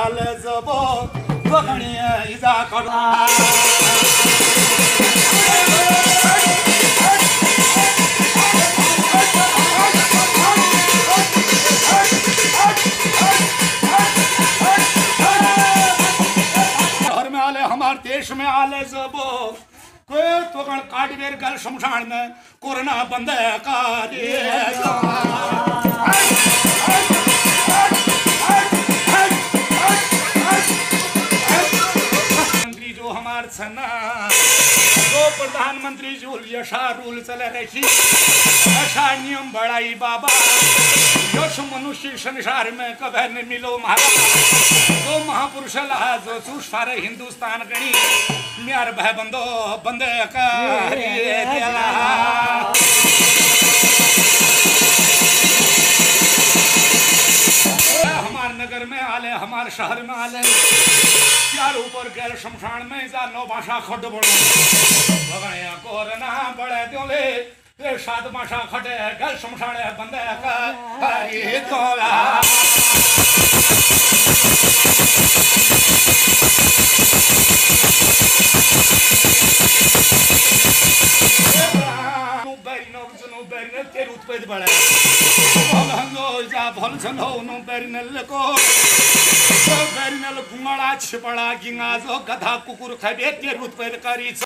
आले जबो बगणी इजा करा हमारे देश में आले जबो कोई तो कण काटवेर गल शमशान में कोरोना बंद मंत्री जो हमारे छना तो प्रधानमंत्री जो यशा रूल चले रही यशा नियम बढ़ाई बाबा यश मनुष्य संसार में कभी न मिलो महाराज तो महापुरुष लहा जो चूस सारे हिंदुस्तान गणी म्यार भय बंदो बंदे हमारे नगर में आले हमारे शहर में आले चार ऊपर गैर शमशान में जा नो भाषा खड बड़ो भगणया कोरना बड़े दोले ये सात भाषा खटे गैर शमशान बंदे का ये तोला उत्पेद बड़ा भल छो नो बेरिनल को बेरिनल घुंगड़ा छिपड़ा गिंगा जो गधा कुकुर खाबे तेर उत्पेद करी